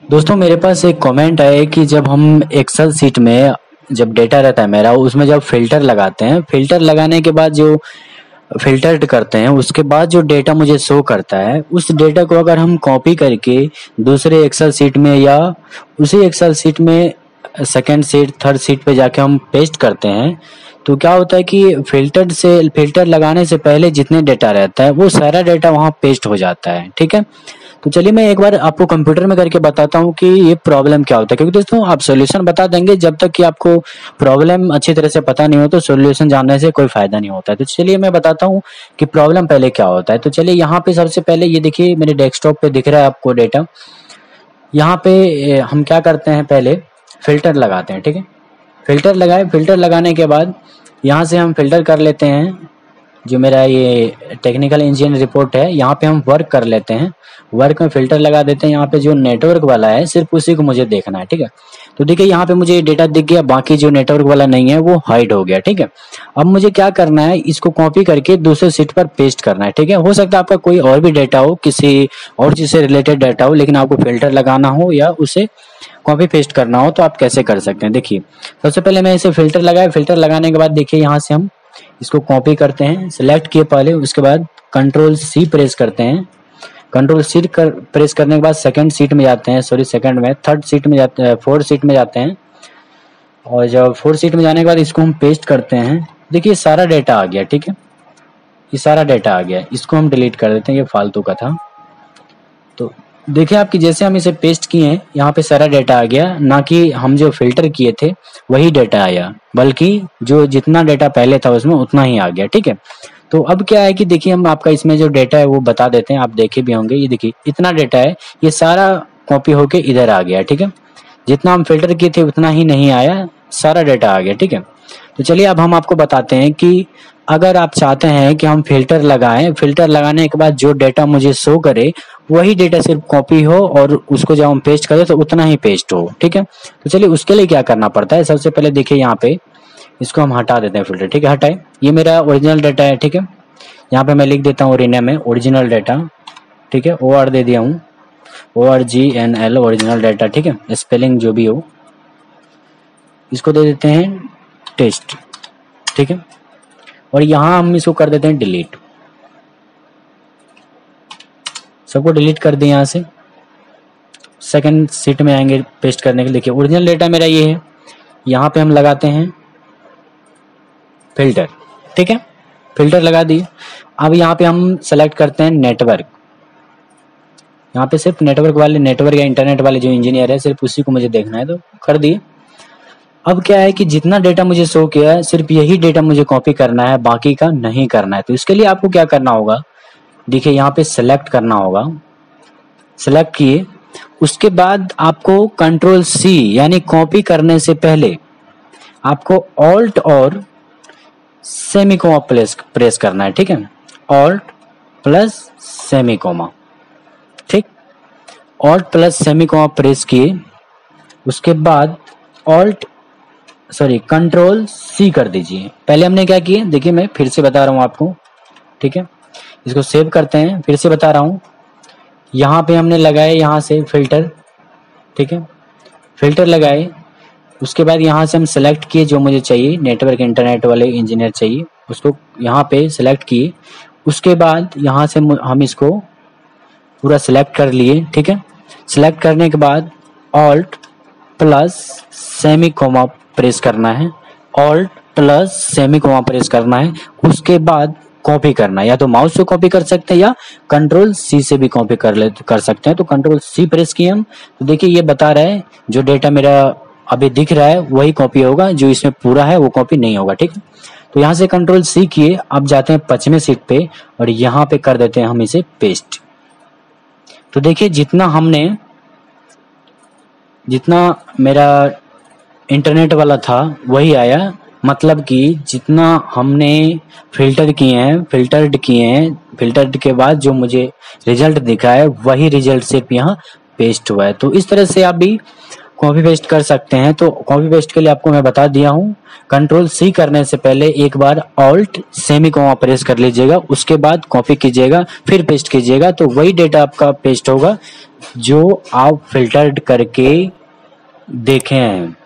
दोस्तों मेरे पास एक कमेंट है कि जब हम एक्सेल सीट में जब डेटा रहता है मेरा उसमें जब फिल्टर लगाते हैं, फिल्टर लगाने के बाद जो फिल्टर्ड करते हैं उसके बाद जो डेटा मुझे शो करता है उस डेटा को अगर हम कॉपी करके दूसरे एक्सेल सीट में या उसी एक्सेल सीट में सेकंड सीट थर्ड सीट पे जाके हम पेस्ट करते हैं तो क्या होता है कि फिल्टर लगाने से पहले जितने डेटा रहता है वो सारा डेटा वहाँ पेस्ट हो जाता है। ठीक है, तो चलिए मैं एक बार आपको कंप्यूटर में करके बताता हूँ कि ये प्रॉब्लम क्या होता है, क्योंकि दोस्तों आप सॉल्यूशन बता देंगे जब तक कि आपको प्रॉब्लम अच्छी तरह से पता नहीं हो तो सॉल्यूशन जानने से कोई फायदा नहीं होता है। तो चलिए मैं बताता हूँ कि प्रॉब्लम पहले क्या होता है। तो चलिए यहाँ पे सबसे पहले ये देखिए मेरे डेस्कटॉप पे दिख रहा है आपको डेटा। यहाँ पे हम क्या करते हैं, पहले फिल्टर लगाते हैं। ठीक है, फिल्टर लगाने के बाद यहाँ से हम फिल्टर कर लेते हैं। जो मेरा ये टेक्निकल इंजीनियर रिपोर्ट है यहाँ पे हम वर्क कर लेते हैं, वर्क में फिल्टर लगा देते हैं। यहाँ पे जो नेटवर्क वाला है सिर्फ उसी को मुझे देखना है। ठीक है, तो देखिए यहाँ पे मुझे डेटा दिख गया, बाकी जो नेटवर्क वाला नहीं है वो हाइड हो गया। ठीक है, अब मुझे क्या करना है, इसको कॉपी करके दूसरे सीट पर पेस्ट करना है। ठीक है, हो सकता है आपका कोई और भी डेटा हो, किसी और चीज से रिलेटेड डेटा हो, लेकिन आपको फिल्टर लगाना हो या उसे कॉपी पेस्ट करना हो तो आप कैसे कर सकते हैं। देखिए सबसे पहले मैं इसे फिल्टर लगाया, फिल्टर लगाने के बाद देखिए यहाँ से हम इसको कॉपी करते हैं, सिलेक्ट किए पहले, उसके बाद कंट्रोल सी प्रेस करते हैं। कंट्रोल सी प्रेस करने के बाद सेकंड सीट में जाते हैं, सेकंड में थर्ड सीट में जाते हैं, फोर्थ सीट में जाते हैं। और जब फोर्थ सीट में जाने के बाद इसको हम पेस्ट करते हैं। देखिए सारा डेटा आ गया। ठीक है, ये सारा डेटा आ गया, इसको हम डिलीट कर देते हैं, ये फालतू का था। तो देखिए आपकी जैसे हम इसे पेस्ट किए हैं यहाँ पे सारा डेटा आ गया, ना कि हम जो फिल्टर किए थे वही डेटा आया, बल्कि जो जितना डेटा पहले था उसमें उतना ही आ गया। ठीक है, तो अब क्या है कि देखिए हम आपका इसमें जो डेटा है वो बता देते हैं, आप देखे भी होंगे। ये देखिए इतना डेटा है, ये सारा कॉपी होके इधर आ गया। ठीक है, जितना हम फिल्टर किए थे उतना ही नहीं आया, सारा डेटा आ गया। ठीक है, तो चलिए अब हम आपको बताते हैं कि अगर आप चाहते हैं कि हम फिल्टर लगाएं, फिल्टर लगाने के बाद जो डेटा मुझे शो करे वही डेटा सिर्फ कॉपी हो और उसको जब हम पेस्ट करें तो उतना ही पेस्ट हो। ठीक है, तो चलिए उसके लिए क्या करना पड़ता है। सबसे पहले देखिए यहाँ पे इसको हम हटा देते हैं फिल्टर। ठीक है, हटाए, ये मेरा ओरिजिनल डेटा है। ठीक है, यहाँ पे मैं लिख देता हूँ रीनेम में ओरिजिनल डेटा। ठीक है, OR दे दिया हूँ, ORGNL ओरिजिनल डेटा। ठीक है, स्पेलिंग जो भी हो, इसको दे देते हैं टेस्ट। ठीक है, और यहाँ हम इसको कर देते हैं डिलीट, सबको डिलीट कर दिए। यहाँ से सेकंड सीट में आएंगे पेस्ट करने के लिए। देखिए ओरिजिनल डेटा मेरा ये है, यहाँ पे हम लगाते हैं फिल्टर। ठीक है, फिल्टर लगा दिए। अब यहाँ पे हम सेलेक्ट करते हैं नेटवर्क। यहाँ पे सिर्फ नेटवर्क या इंटरनेट वाले जो इंजीनियर है सिर्फ उसी को मुझे देखना है, तो कर दिए। अब क्या है कि जितना डेटा मुझे शो किया है सिर्फ यही डेटा मुझे कॉपी करना है, बाकी का नहीं करना है। तो इसके लिए आपको क्या करना होगा, देखिए यहाँ पे सेलेक्ट करना होगा, सेलेक्ट किए, उसके बाद आपको कंट्रोल C यानी कॉपी करने से पहले आपको ऑल्ट और सेमीकोमा प्रेस करना है। ठीक है, ऑल्ट प्लस सेमीकोमा। ठीक, ऑल्ट प्लस सेमीकोमा प्रेस किए, उसके बाद कंट्रोल C कर दीजिए। पहले हमने क्या किया, देखिए मैं फिर से बता रहा हूँ आपको। ठीक है, इसको सेव करते हैं, फिर से बता रहा हूँ। यहाँ पे हमने लगाए यहाँ से फिल्टर। ठीक है, फिल्टर लगाए, उसके बाद यहाँ से हम सेलेक्ट किए जो मुझे चाहिए, नेटवर्क इंटरनेट वाले इंजीनियर चाहिए, उसको यहाँ पे सेलेक्ट किए। उसके बाद यहाँ से हम इसको पूरा सेलेक्ट कर लिए। ठीक है, सेलेक्ट करने के बाद ऑल्ट प्लस सेमीकोमा प्रेस करना है, ऑल्ट प्लस सेमीकोमा प्रेस करना है। उसके बाद कॉपी करना है, या तो माउस से कॉपी कर सकते हैं या कंट्रोल C से भी कॉपी कर सकते हैं। तो कंट्रोल C प्रेस किए हम, तो देखिए ये बता रहा है जो डेटा मेरा अभी दिख रहा है वही कॉपी होगा, जो इसमें पूरा है वो कॉपी नहीं होगा। ठीक है, तो यहाँ से कंट्रोल C किए, अब जाते हैं 5वें सीट पे और यहाँ पे कर देते हैं हम इसे पेस्ट। तो देखिए जितना मेरा इंटरनेट वाला था वही आया, मतलब कि जितना हमने फिल्टर्ड किए हैं, फिल्टर्ड के बाद जो मुझे रिजल्ट दिखा है वही रिजल्ट सिर्फ यहाँ पेस्ट हुआ है। तो इस तरह से आप भी कॉपी पेस्ट कर सकते हैं। तो कॉपी पेस्ट के लिए आपको मैं बता दिया हूँ। कंट्रोल सी करने से पहले एक बार ऑल्ट सेमीकोमा प्रेस कर लीजिएगा, उसके बाद कॉपी कीजिएगा, फिर पेस्ट कीजिएगा, तो वही डेटा आपका पेस्ट होगा जो आप फिल्टर्ड करके देखे हैं।